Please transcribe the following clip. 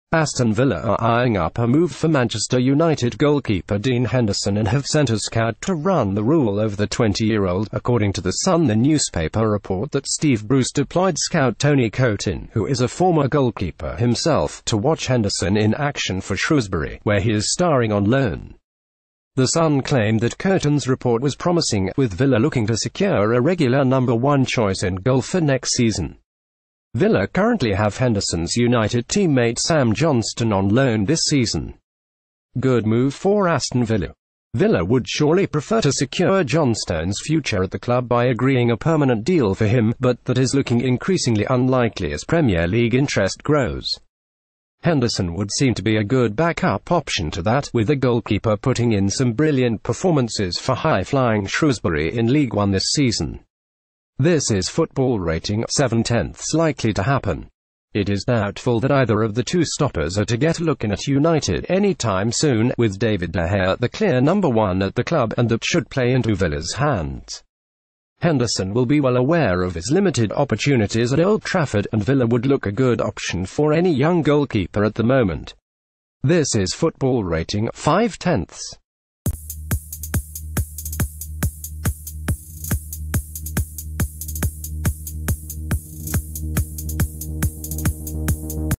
Aston Villa are eyeing up a move for Manchester United goalkeeper Dean Henderson and have sent a scout to run the rule over the 20-year-old, according to The Sun. The newspaper report that Steve Bruce deployed scout Tony Coton, who is a former goalkeeper himself, to watch Henderson in action for Shrewsbury, where he is starring on loan. The Sun claimed that Coton's report was promising, with Villa looking to secure a regular number one choice in goal for next season. Villa currently have Henderson's United teammate Sam Johnston on loan this season. Good move for Aston Villa. Villa would surely prefer to secure Johnston's future at the club by agreeing a permanent deal for him, but that is looking increasingly unlikely as Premier League interest grows. Henderson would seem to be a good backup option to that, with the goalkeeper putting in some brilliant performances for high-flying Shrewsbury in League One this season. This is Football Rating 7/10 likely to happen. It is doubtful that either of the two stoppers are to get a look in at United anytime soon, with David De Gea the clear number one at the club, and that should play into Villa's hands. Henderson will be well aware of his limited opportunities at Old Trafford, and Villa would look a good option for any young goalkeeper at the moment. This is Football Rating 5/10.